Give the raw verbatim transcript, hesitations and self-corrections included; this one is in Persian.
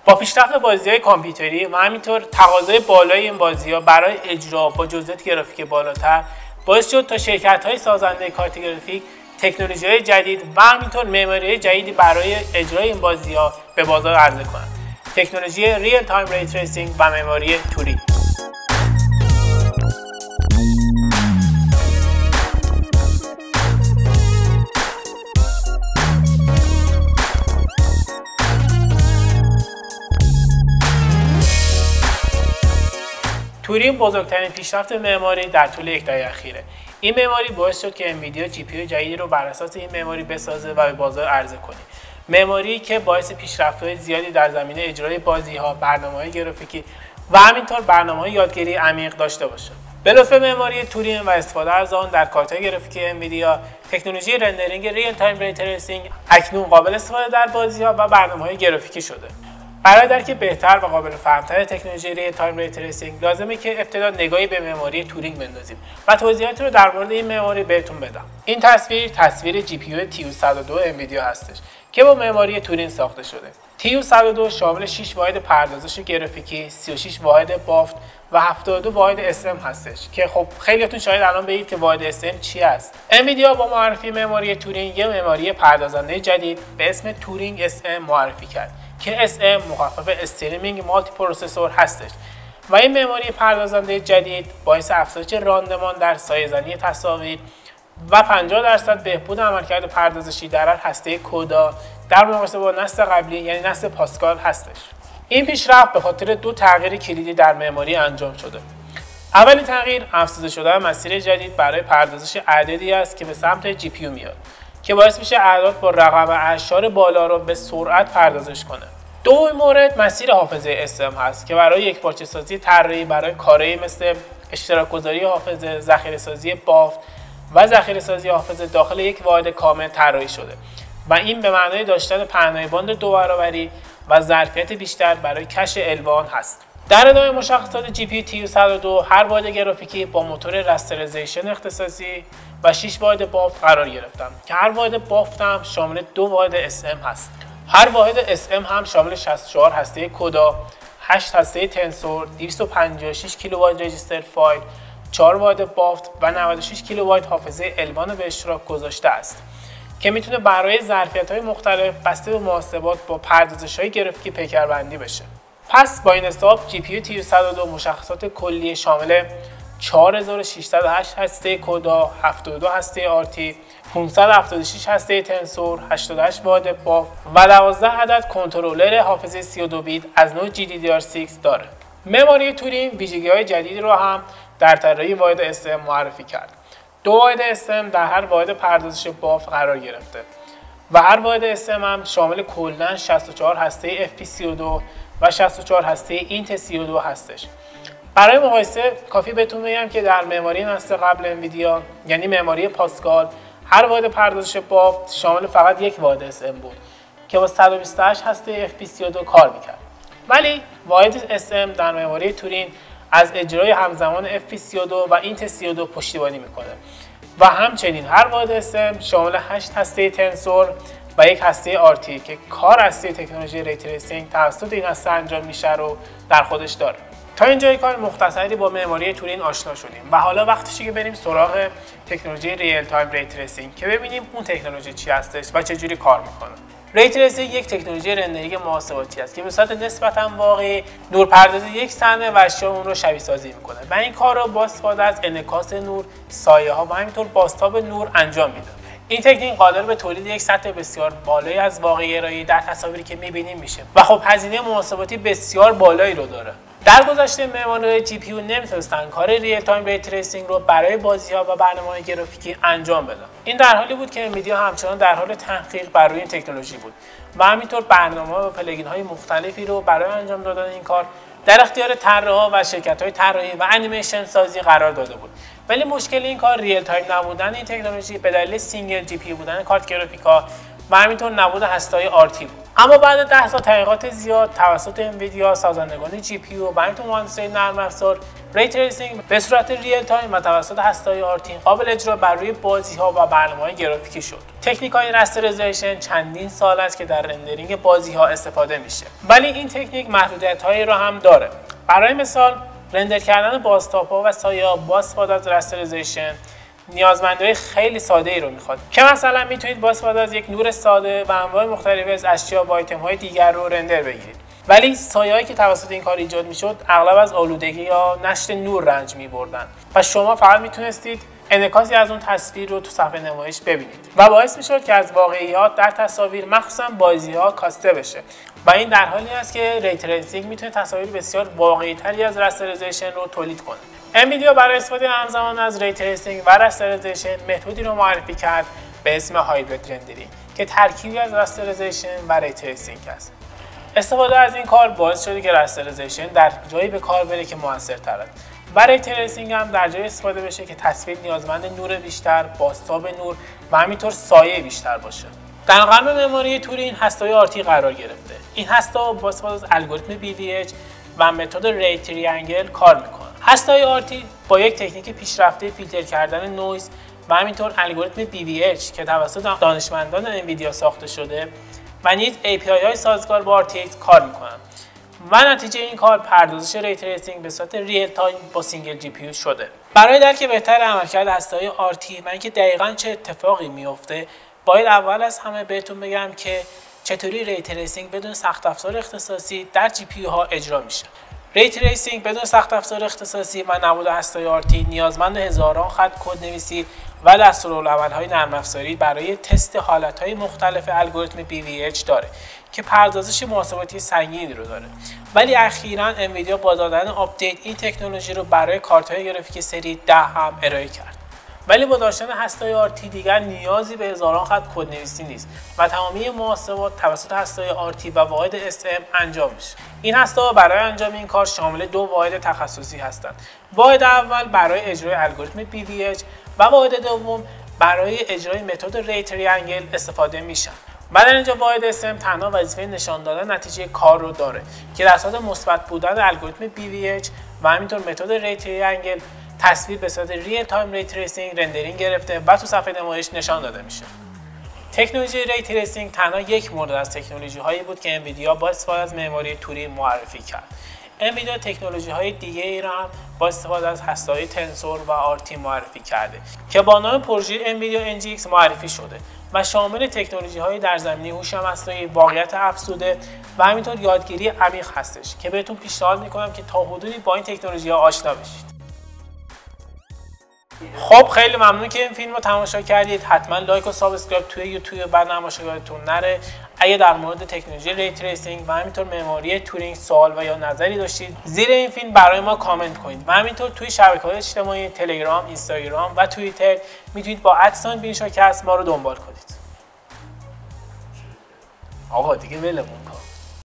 با پیشرفت بازی‌های کامپیوتری و همینطور تقاضای بالای این بازی‌ها برای اجرا با جزئیات گرافیک بالاتر باعث شد تا شرکت‌های سازنده کارت گرافیک تکنولوژی‌های جدید و همینطور معماری‌های جدیدی برای اجرای این بازی‌ها به بازار عرضه کنند. تکنولوژی ریل تایم ری تریسینگ و معماری تورینگ. تورینگ بزرگترین پیشرفت معماری در طول یک دهه اخیره. این معماری باعث شد که انویدیا جی پی یو جدیدی رو بر اساس این معماری بسازه و به بازار عرضه کنه. معماری که باعث پیشرفت‌های زیادی در زمینه اجرای بازی‌ها، برنامه‌های گرافیکی و همینطور برنامه‌های یادگیری عمیق داشته باشه. به لطف معماری تورینگ و استفاده از آن در کارت‌های گرافیکی انویدیا، تکنولوژی رندرینگ ریل تایم ری تریسینگ اکنون قابل استفاده در بازی‌ها و برنامه‌های گرافیکی شده. برای درک بهتر و قابل فهم‌تر تکنولوژی ریل تایم ری تریسینگ لازمه که ابتدا نگاهی به معماری تورینگ بندازیم و توضیحاتی رو در مورد این معماری بهتون بدم. این تصویر تصویر جی پی یو تی یو صد و دو انویدیا هستش که با معماری تورینگ ساخته شده. تی یو صد و دو شامل شش واحد پردازش گرافیکی، سی و شش واحد بافت و هفتاد و دو واحد اس ام هستش که خب خیلیاتون شاید الان بگید که واحد اس ام چی است. انویدیا با معرفی معماری تورینگ یه معماری پردازنده جدید به اسم تورینگ اس ام معرفی کرد که اس ام مخفف استریمینگ مالتی پروسسور هستش و این معماری پردازنده جدید باعث افزایش راندمان در سایه‌زنی تصاویر و پنجاه درصد بهبود عملکرد پردازشی در هر هسته کدا در مقایسه با نسل قبلی یعنی نسل پاسکال هستش. این پیشرفت به خاطر دو تغییر کلیدی در معماری انجام شده. اولین تغییر افزوده شدن مسیر جدید برای پردازش اعدادی است که به سمت جی پی یو میاد که باعث میشه اعداد با رقم اعشار بالا رو به سرعت پردازش کنه. دومین مورد مسیر حافظه اس ام هست که برای یکپارچه سازی طراحی برای کارهایی مثل اشتراک گذاری حافظه، ذخیره سازی بافت و ذخیره سازی حافظه داخل یک واحد کامل طراحی شده و این به معنای داشتن پهنای باند دو برابری و ظرفیت بیشتر برای کش الوان هست. در ادامه مشخصات جی پی یو تی یو صد و دو هر واحد گرافیکی با موتور رستریزیشن اختصاصی و شش واحد بافت قرار گرفتن که هر واحد بافت هم شامل دو واحد اس ام هست. هر واحد اس ام هم شامل شصت و چهار هسته کدا، هشت هسته تنسور، دویست و پنجاه و شش کیلوبایت رجیستر فایل، چهار واحد بافت و نود و شش کیلوبایت حافظه الوان به اشتراک گذاشته است که میتونه برای ظرفیت‌های مختلف بسته به محاسبات با پردازش‌های گرافیکی پیکربندی بشه. پس با این حساب جی پی یو تی یو صد و دو مشخصات کلی شامل چهار هزار و ششصد و هشت هسته کدا، هفتاد و دو هسته آر تی، پانصد و هفتاد و شش هسته تنسور، هشتاد و هشت واحد بافت و دوازده عدد کنترلر حافظه سی و دو بیت از نوع جی دی دی آر شش داره. معماری تورینگ ویژگی‌های جدیدی رو هم در طراحی واحد اس ام معرفی کرد. دو واحد اس ام در هر واحد پردازش بافت قرار گرفته و هر واحد اس ام هم شامل کلاً شصت و چهار هسته اف پی سی و دو و شصت و چهار هسته اینت سی و دو هستش. برای مقایسه کافی بهتون بگم که در معماری نسل قبل انویدیا یعنی معماری پاسکال هر واحد پردازش بافت شامل فقط یک واحد اس ام بود که با صد و بیست و هشت هسته اف پی سی و دو کار میکرد. ولی واحد اس ام در معماری تورینگ از اجرای همزمان اف پی سی و دو و اینت سی و دو پشتیبانی میکنه و همچنین هر واحد اس ام شامل هشت هسته تنسور و یک هسته آر تی که کار اصلی تکنولوژی ری تریسینگ توسط این هسته انجام میشه رو در خودش داره. تا اینجای کار مختصری با معماری تورینگ آشنا شدیم و حالا وقتشه که بریم سراغ تکنولوژی ریل تایم ری تریسینگ که ببینیم اون تکنولوژی چی هستش و چه جوری کار میکنه. ری تریسینگ یک تکنولوژی رندرینگ محاسباتی است که به صورت نسبتاً واقعی نورپردازی یک صحنه و اشیا اون رو شبیه سازی میکنه و این کار رو با استفاده از انعکاس نور، سایه ها و همینطور بازتاب نور انجام میده. این تکنیک قادر به تولید یک سطح بسیار بالایی از واقعی گرایی در تصاویری که میبینیم میشه و خب هزینه محاسباتی بسیار بالایی رو داره. در گذشته معمارای جی پی یو نمیتونستن کار ریل تایم ری تریسینگ رو برای بازی‌ها و برنامه‌های گرافیکی انجام بدن. این در حالی بود که انویدیا همچنان در حال تحقیق بر روی این تکنولوژی بود و همینطور برنامه‌ها و پلاگین‌های مختلفی رو برای انجام دادن این کار در اختیار طراحا و شرکت‌های طراحی و انیمیشن سازی قرار داده بود. ولی مشکل این کار ریل تایم نبودن این تکنولوژی به دلیل سینگل جی پی یو بودن کارت گرافیکا و همینطور نبود هسته‌های آر تی بود. اما بعد ده سال تحقیقات زیاد توسط انویدیا، سازندگان جی پی یو و همینطور مهندسای نرم افزار، ری تریسینگ به صورت ریل تایم و توسط هسته‌های آر تی قابل اجرا بر روی بازی‌ها و برنامه‌های گرافیکی شد. تکنیک‌های راستریزیشن چندین سال است که در رندرینگ بازی‌ها استفاده میشه. ولی این تکنیک محدودیت‌هایی را هم داره. برای مثال رندر کردن بازتاب‌ها و سایه‌ها با استفاده از راستریزیشن نیازمندی‌های خیلی ساده‌ای رو میخواد که مثلا میتونید با استفاده از یک نور ساده و انواع مختلفی از اشیا و آیتم‌های دیگر رو رندر بگیرید. ولی سایه‌هایی که توسط این کار ایجاد میشد اغلب از آلودگی یا نشت نور رنج می‌بردن و شما فقط میتونستید انعکاسی از اون تصویر رو تو صفحه نمایش ببینید و باعث میشد که از واقعیات در تصاویر مخصوصا بازی‌ها کاسته بشه و این در حالی است که ری تریسینگ میتونه تصاویر بسیار واقعی‌تری از راستریزیشن رو تولید کنه. انویدیا برای استفاده همزمان از ری تریسینگ و راستریزیشن متدی رو معرفی کرد به اسم هایبرید رندرینگ که ترکیبی از راستریزیشن و ری تریسینگ است. استفاده از این کار باعث شده که راستریزیشن در جایی به کار بره که موثرتر است و ری تریسینگ هم در جایی استفاده بشه که تصویر نیازمند نور بیشتر، بازتاب نور و همینطور سایه بیشتر باشه. در قلب معماری تورین هسته‌های آر تی قرار گرفته. این هسته‌ها با استفاده از الگوریتم بی وی اچ و متد ری تریانگل کار میکنن. هسته‌های آر تی با یک تکنیک پیشرفته فیلتر کردن نویز و همینطور الگوریتم بی وی اچ که توسط دانشمندان انویدیا ساخته شده و نیز ای پی آی های سازگار با آر تی ایکس کار میکنن و نتیجه این کار پردازش ری تریسینگ به صورت ریل تایم با سینگل جی پی یو شده. برای درک بهتر عملکرد هسته‌های آر تی و اینکه دقیقاً چه اتفاقی میفته باید اول از همه بهتون بگم که چطوری ری تریسینگ بدون سخت افزار اختصاصی در جی پی یو ها اجرا میشه. ری تریسینگ بدون سخت افزار اختصاصی و نبود هسته‌های آر تی نیازمند هزاران خط کدنویسی و دستورالعمل‌های نرم افزاری برای تست حالت‌های مختلف الگوریتم بی وی اچ داره که پردازش محاسباتی سنگینی رو داره. ولی اخیراً انویدیا با دادن آپدیت این تکنولوژی رو برای کارت‌های گرافیک سری ده هم ارائه کرد. ولی با داشتن هسته‌های آر تی دیگر نیازی به هزاران خط کدنویسی نیست و تمامی محاسبات توسط هسته‌های آر تی و واحد اس ام انجام میشه. این هسته‌ها برای انجام این کار شامل دو واحد تخصصی هستند. واحد اول برای اجرای الگوریتم بی وی اچ و واحد دوم برای اجرای متد ری تریانگل استفاده میشن. بعد اینجا واحد اس ام تنها وظیفه نشان دادن نتیجه کار رو داره که در صورت مثبت بودن الگوریتم بی وی اچ و همینطور متد ری تریانگل تصویر به صورت ریل تایم ری تریسینگ رندرینگ گرفته و تو صفحه نمایش نشان داده میشه. تکنولوژی ری تریسینگ تنها یک مورد از تکنولوژی هایی بود که انویدیا با استفاده از معماری تورین معرفی کرد. انویدیا تکنولوژی های دیگه ای را هم با استفاده از هسته‌های تنسور و آر تی معرفی کرده که با نام پروژه انویدیا ان جی ایکس معرفی شده و شامل تکنولوژی های در زمینه هوش مصنوعی، واقعیت افزوده و همینطور یادگیری عمیق هستش که بهتون پیشنهاد میکنم که تا حدودی با این تکنولوژی ها آشنا بشید. خب خیلی ممنون که این فیلم رو تماشا کردید. حتما لایک و سابسکرایب توی یوتیوب بعد نمایشگاهتون نره. اگه در مورد تکنولوژی ری تریسینگ و همینطور معماری تورینگ سوال و یا نظری داشتید زیر این فیلم برای ما کامنت کنید و همینطور توی شبکه‌های اجتماعی تلگرام، اینستاگرام و توییتر میتونید با ادسان بینشاکست ما رو دنبال کنید. آقا دیگه ولمون کن.